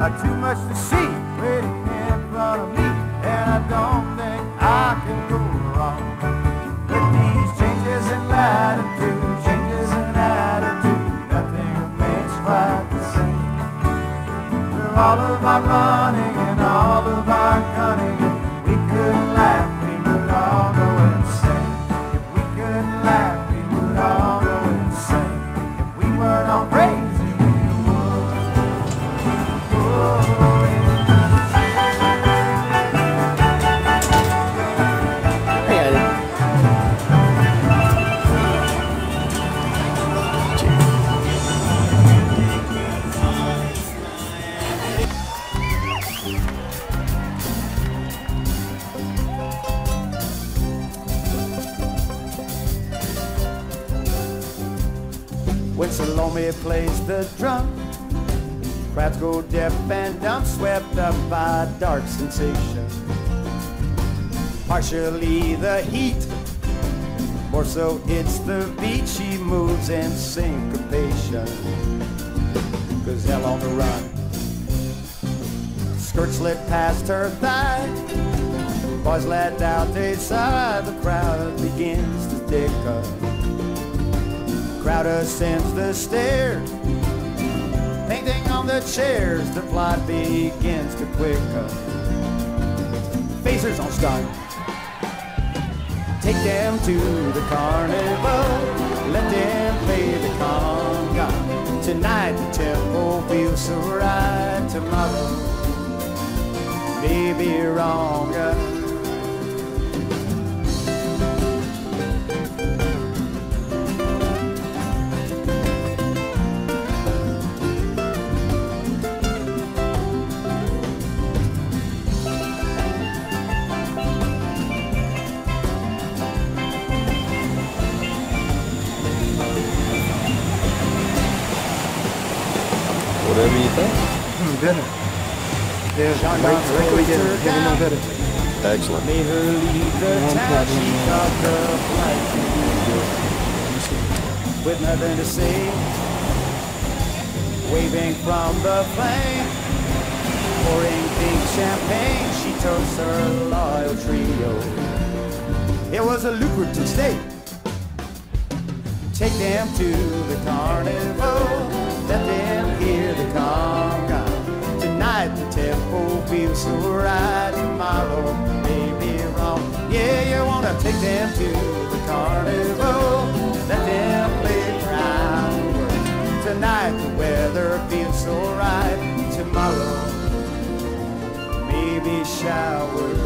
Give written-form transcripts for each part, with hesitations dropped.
Not too much to see waiting in front of me, and I don't think I can go wrong with these changes in latitude, changes in attitude. Nothing remains quite the same. For all of our running and all of our gunning, if we couldn't laugh, we would all go insane. If we couldn't laugh, we would all go insane. If we weren't all crazy, we would. Oh, when Salome plays the drum, crowds go deaf and dumb, swept up by dark sensation. Partially the heat, more so it's the beat. She moves in syncopation, 'cause hell on the run. Skirt slid past her thigh, boys let out a sigh. The crowd begins to dick up. Crowd ascends the stairs, painting on the chairs. The plot begins to quicken. Phasers on stun, take them to the carnival, let them play the conga. Tonight the tempo feels so right, tomorrow may be wronger. Whatever you think. Better. Yeah, right, we get no better. Excellent. Made her leave the town, she caught the flight to New York with nothing to say, waving from the plane, pouring pink champagne. She toasts her loyal trio. It was a lucrative stay. Take them to the carnival, let them hear the conga. Tonight the tempo feels so right, tomorrow may be wrong. Yeah, you wanna take them to the carnival, let them play groundwork. Tonight the weather feels so right, tomorrow maybe showers.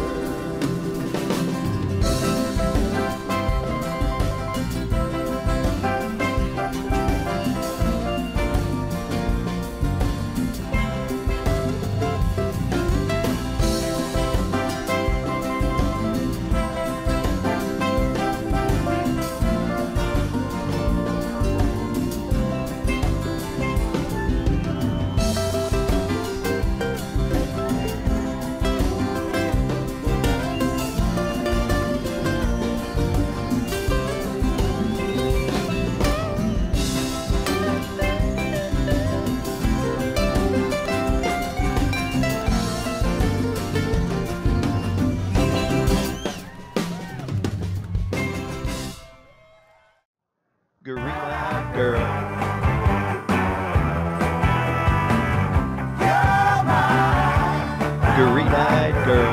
Green-eyed girl. Green-eyed girl.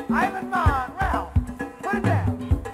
Ivan Mon, Ralph, put it down.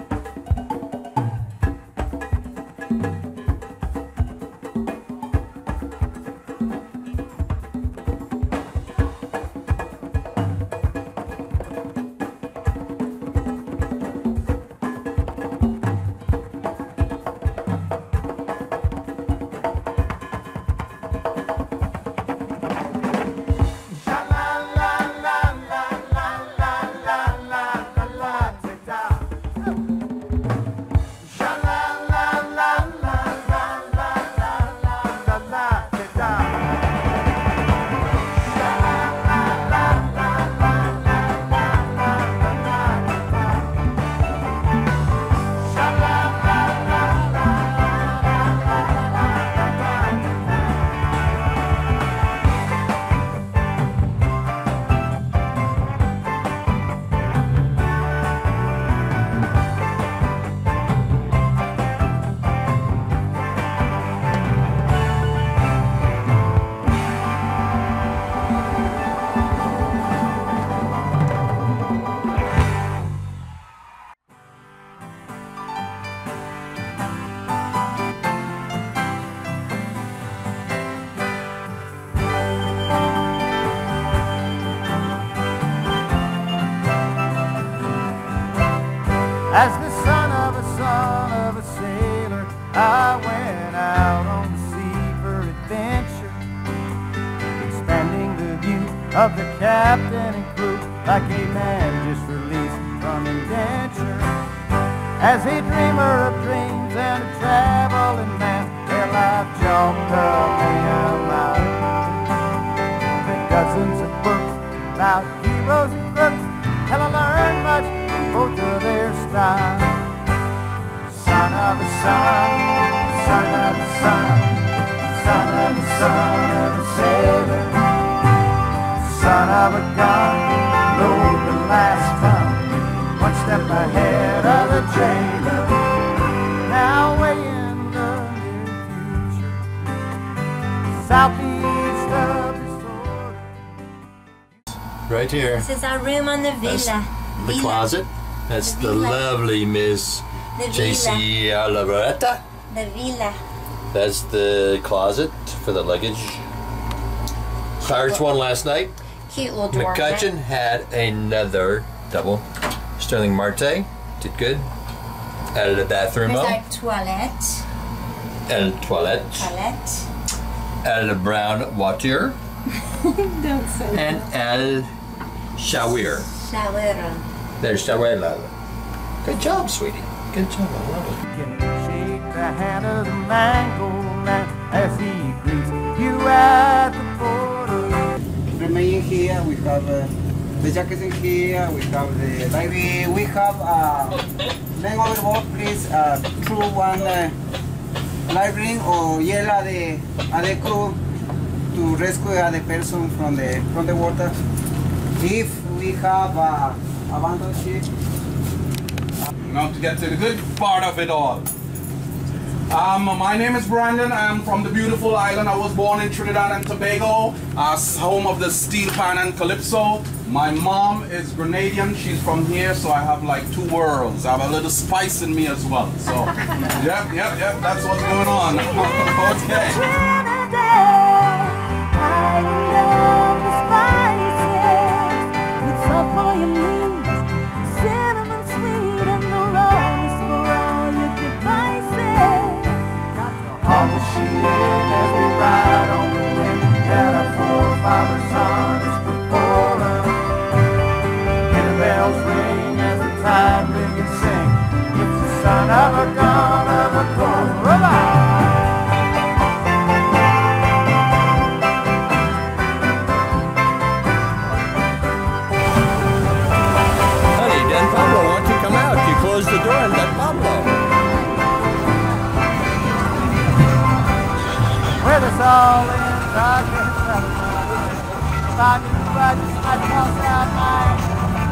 As the son of a sailor, I went out on the sea for adventure, expanding the view of the captain and crew like a man just released from indenture. As a dreamer of dreams and a traveling man, well, I've jumped up and out. Read dozens of books about heroes and crooks, and I learned much from both of their styles. Son of a son, son of a son, son of a son of a sailor, son of a gun, load the last ton, one step ahead of the jailer. Now way in the near future, southeast of the sword. Right here. This is our room on the villa. The closet. That's the lovely Miss The J.C. Alavaretta. The villa. That's the closet for the luggage. Pirates won last night. Cute little dwarf. McCutcheon had another double. Sterling Marte did good. Added a bathroom There's up. our toilette. Added a toilet. Toilette. Added a brown water. Don't say And added shower. Shower. There's shower. Good job, sweetie. Good job. I love it. Can shake the hand of the mango man as he greets you at the border. Remain here, we have the jackets in here, we have the library, we have men overboard, please, through one library or yell at the crew to rescue the person from the water. If we have abandoned ship. Now to get to the good part of it all. My name is Brandon. I'm from the beautiful island. I was born in Trinidad and Tobago, home of the steel pan and calypso. My mom is Grenadian. She's from here, so I have like two worlds. I have a little spice in me as well. So, yep, that's what's going on. Okay. Son of a gun of a cobra. Honey, Dan Pablo, why don't you come out? You closed the door on Dan Pablo. With us all in darkness, I toss out my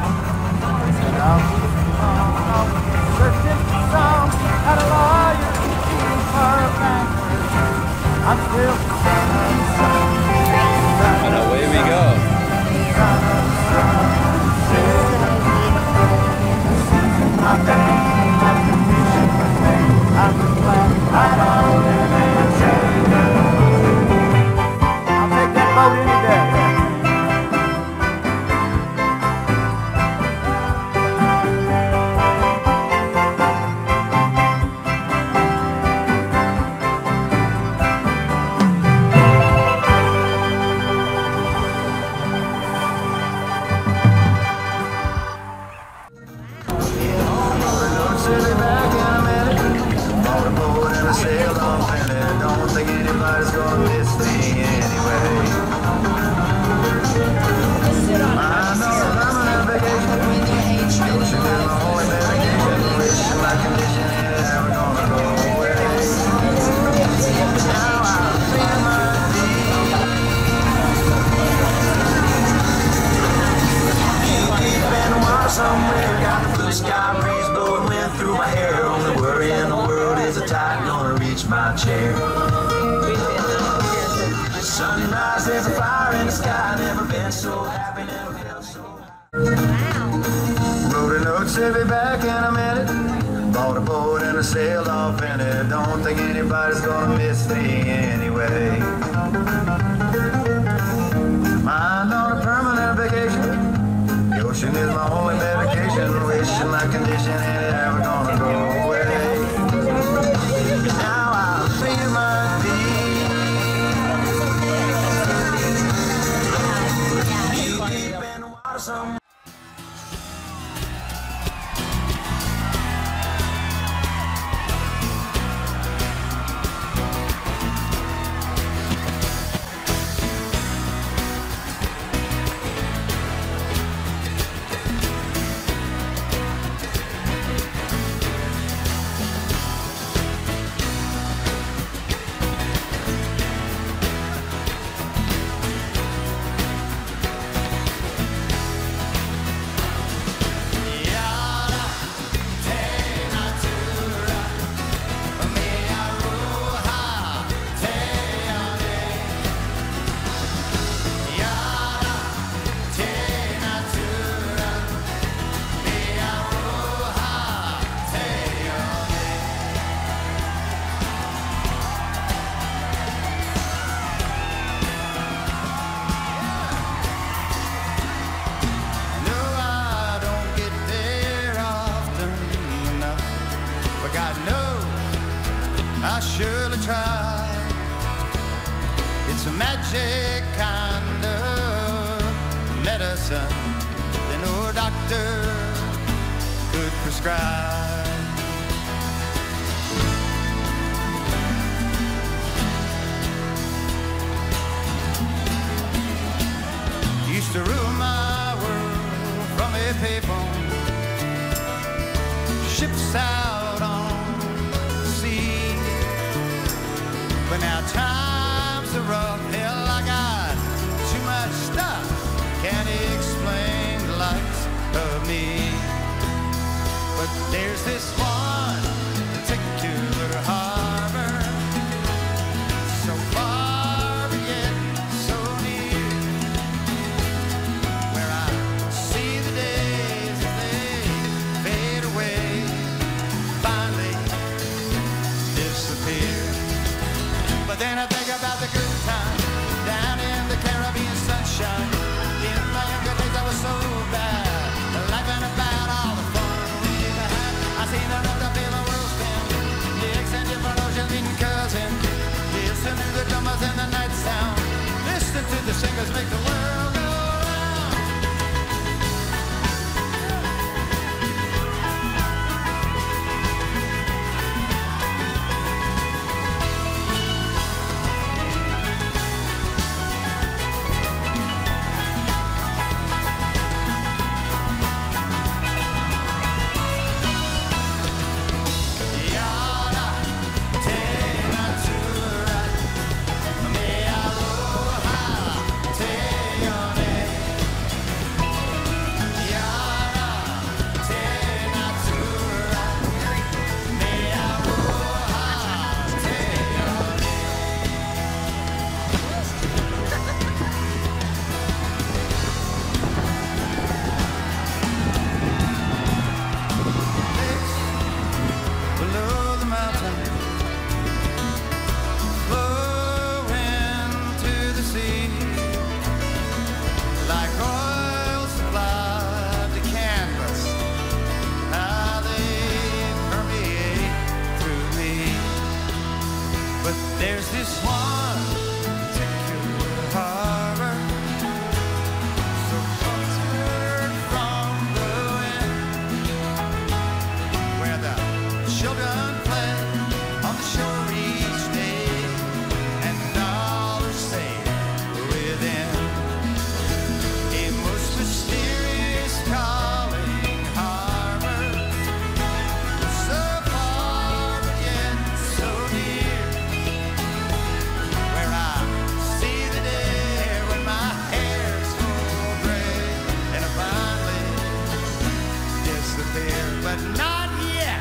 searching for some at a lawyer for a banker. I'm still son of a son. And away we go. Son of a son. somewhere. Got the blue sky breeze blowing wind through my hair. Only worry in the world is the tide gonna reach my chair. Sunrise, there's a fire in the sky. Never been so happy, never felt so high. Wrote a note, said be back in a minute. Bought a boat and I sailed off in it. Don't think anybody's gonna miss me anyway. Mind on a permanent vacation. The ocean is my only medication. Wishing my condition ain't ever gonna go away. Now I feel my peace. You deep in the water somewhere. I surely try. It's a magic kind of medicine that no doctor could prescribe. Used to rule my world from a payphone, ships out on the sea. But now times are rough, hell, I got too much stuff, can't explain the likes of me. But there's this one particular harbor, so far but yet so near, where I see the days but not yet.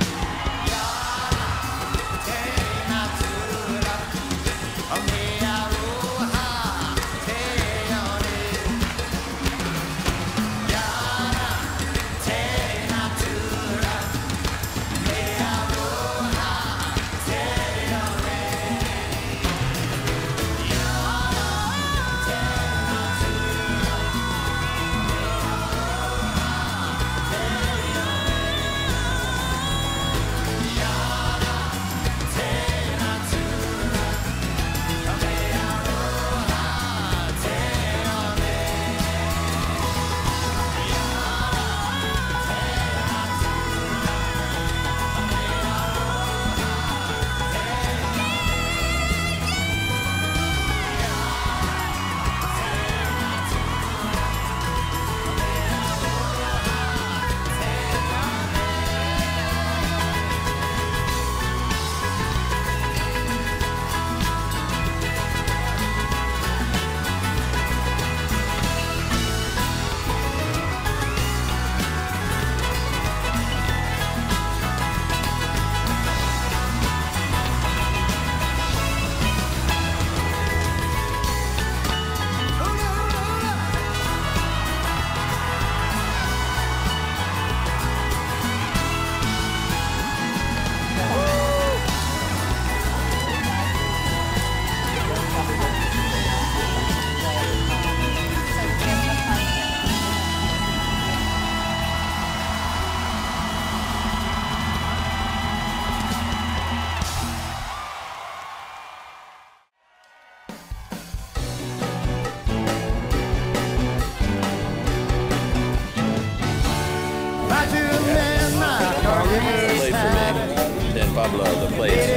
Play for me. Then Pablo, the plates.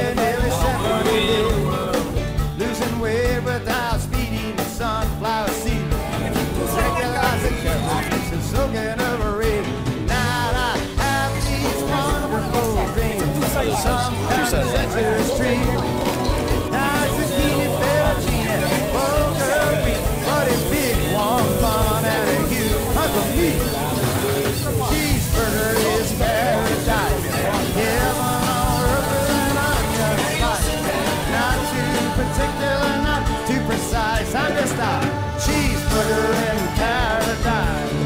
Losing weight without speeding the sunflower seed. Second lots of carrots and soaking over it. Now I have these wonderful dreams. Some kind of sensitive stream. Now it's zucchini, fettuccine, poker beef. But it's big, warm fun and a huge hunk of meat. Cheeseburger is paradise. Heaven on earth with an onion slice. Not too particular, not too precise. I'm just a cheeseburger in paradise.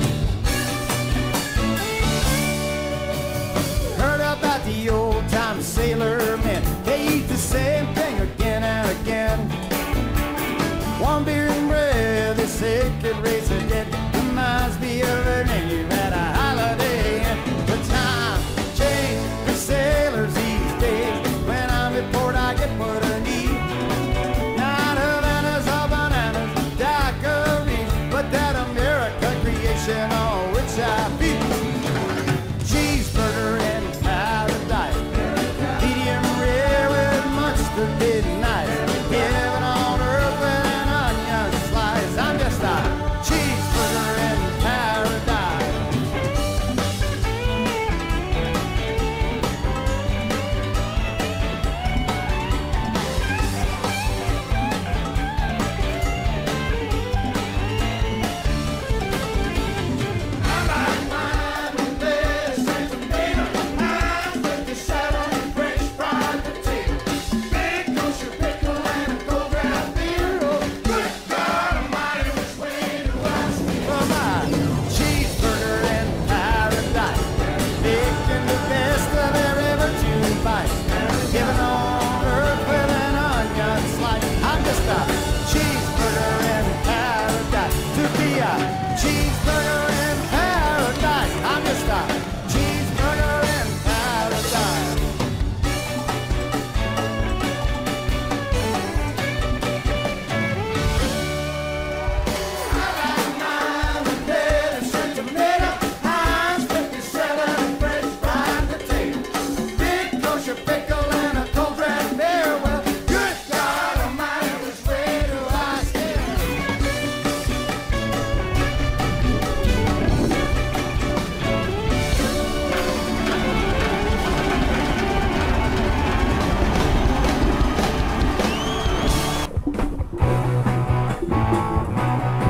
Heard about the old time sailor men. They eat the same thing again and again. One beer and bread, they say could raise the dead. Reminds me of a menu at a holiday inn. The time changed for sailors these days. When I'm at port, I get what I need. Not Havanas or bananas, daiquiris, but that American creation on which I feed. Cheeseburger in paradise, medium rare with mustard midnight. Heaven on earth with an onion slice. I'm just a cheeseburger in paradise.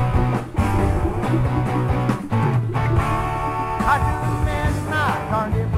I do the man not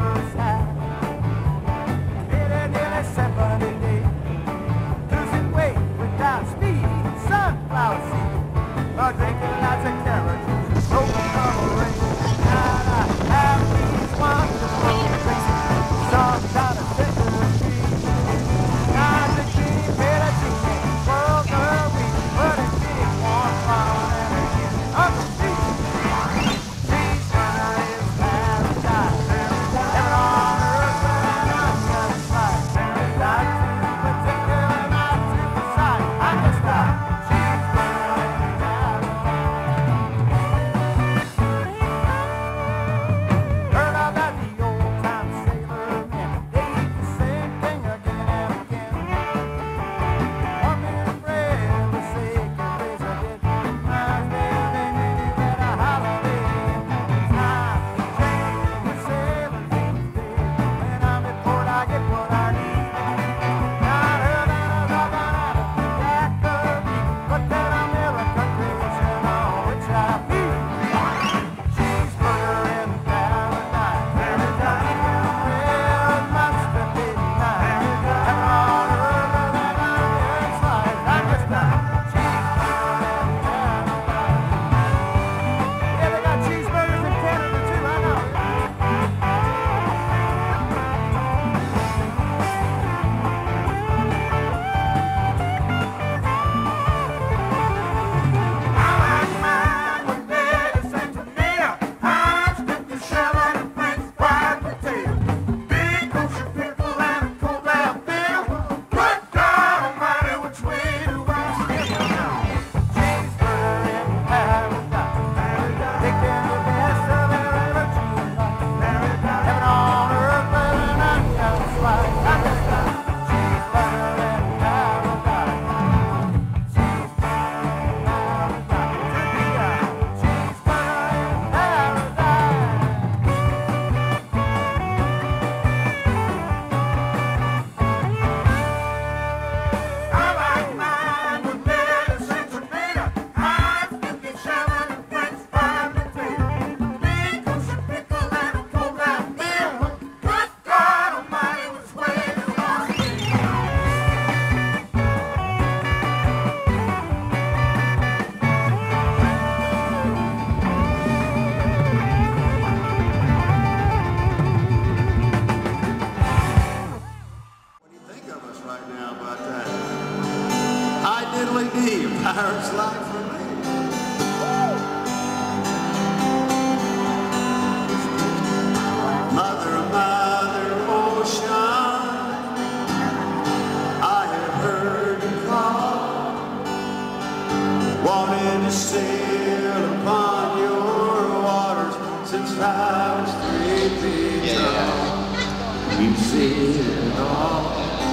You've seen it all.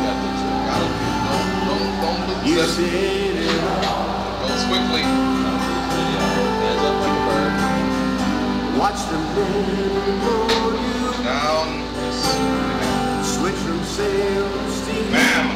You've seen it all. Go swiftly. Hands up like a bird. Watch the men before you Down. switch from sail to steam. Bam.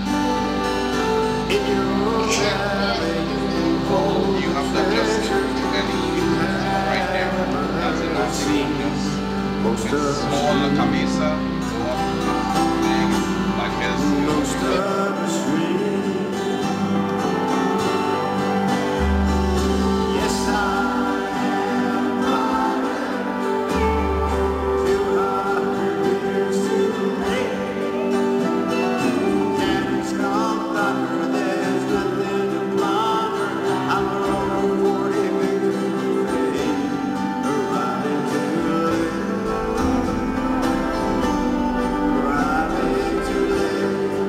In your valley, You have to adjust it to any right there. That's enough. most of Small camisa. Go up. Big. Like this. most of the street. Yes, I am blind. 200 years too late. Cannons come thunder, there's nothing to plunder. I'm over 40 minutes late, arriving too late. Arriving too late.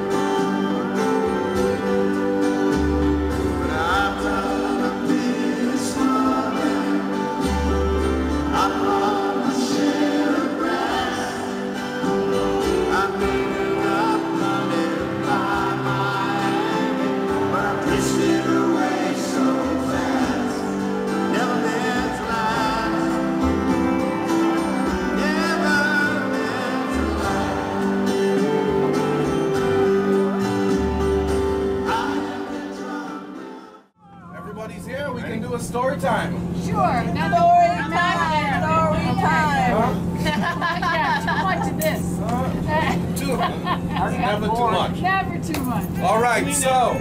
But I've done a piece of it. I've run my share of grass. I made enough money by Miami, but I pissed it away so fast. Never meant to last. Never meant to last. I have been drunk. Everybody's here. We can do a story time. Sure. Story time, story time. Yeah, too much of this. Never too much. Never too much. All right. So,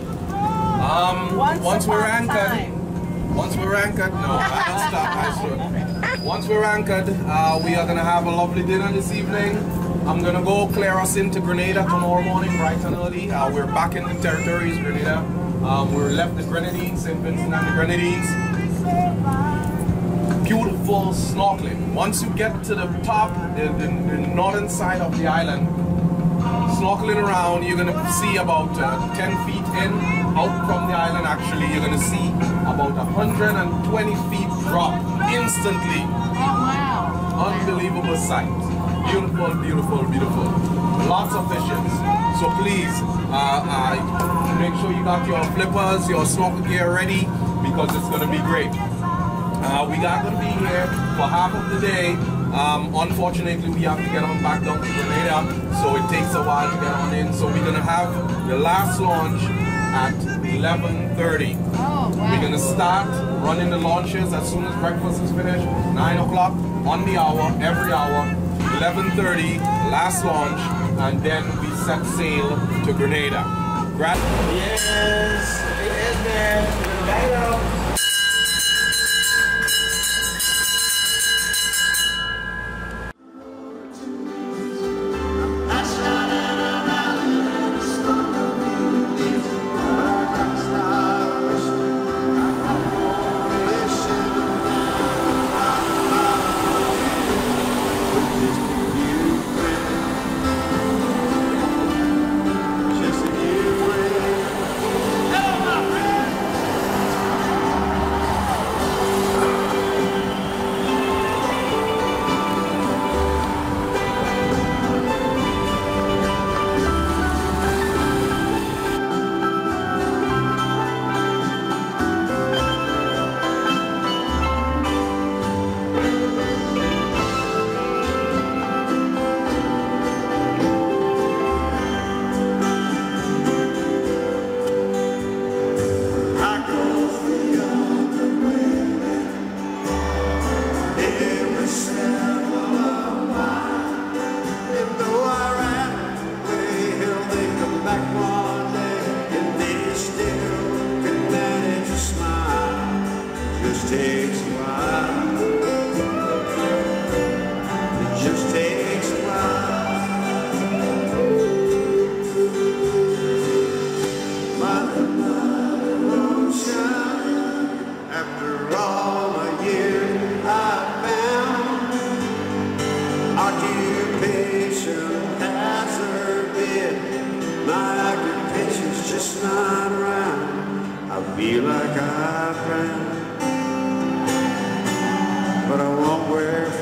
once we're upon a anchored. time. Once we're anchored, no, I don't stop. I should. Once we're anchored, we are gonna have a lovely dinner this evening. I'm gonna go clear us into Grenada tomorrow morning, bright and early. We're back in the territories, Grenada. We're left the Grenadines, St. Vincent and the Grenadines. Beautiful snorkeling. Once you get to the top, the northern side of the island, snorkeling around, you're gonna see about 10 feet in, out from the island actually, you're gonna see about 120 feet drop instantly. Oh, wow. Unbelievable sight. Beautiful, beautiful, beautiful. Lots of fishes. So please, make sure you got your flippers, your snorkel gear ready, because it's gonna be great. We are gonna be here for half of the day. Unfortunately, we have to get on back down to Grenada, so it takes a while to get on in. So we're gonna have the last launch at 11:30. Oh, wow. We're gonna start running the launches as soon as breakfast is finished. 9 o'clock on the hour, every hour. 11:30, last launch, and then we set sail to Grenada. Yes, it is there. Back it up. Feel like I've drowned, but I won't wear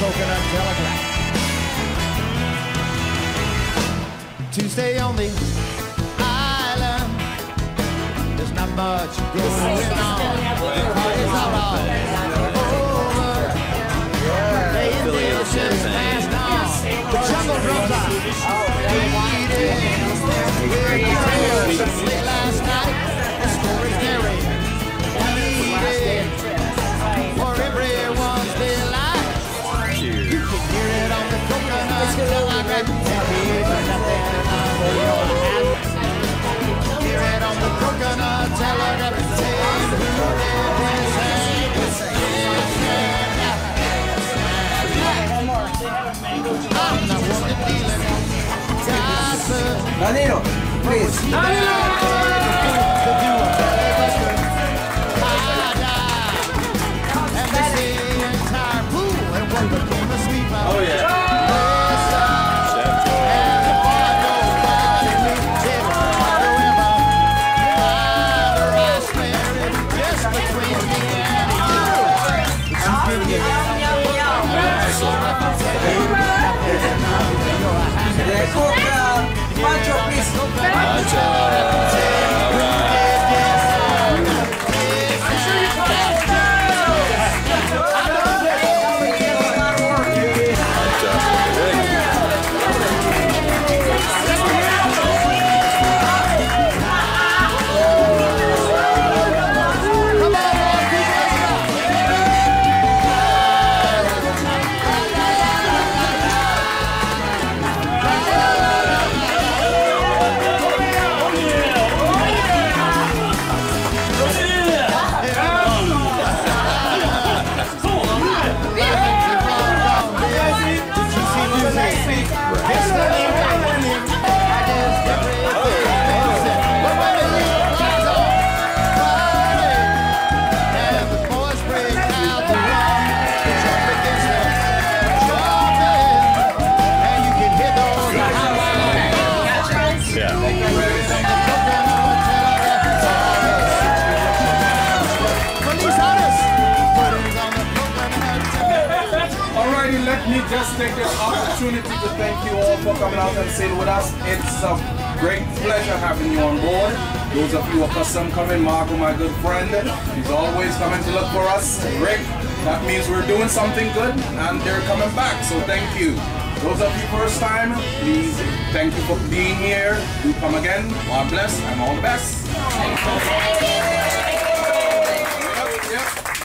coconut telegraph. To stay on the island, there's not much going on. The party's all over. Playing dishes passed on. The jungle drums are beating. Late last night, the story's narrated. For everyone's delight. You can hear it on the coconut telegraph. Hear it on the coconut telegraph. I'm not one to deal in gossip. Danilo, please. Oh yeah. Pancho, please. Pancho. Let me just take this opportunity to thank you all for coming out and sailing with us. It's a great pleasure having you on board. Those of you who are custom coming, Marco, my good friend, he's always coming to look for us. Rick, that means we're doing something good and they're coming back, so thank you. Those of you first time, please, thank you for being here. Do come again. God bless and all the best.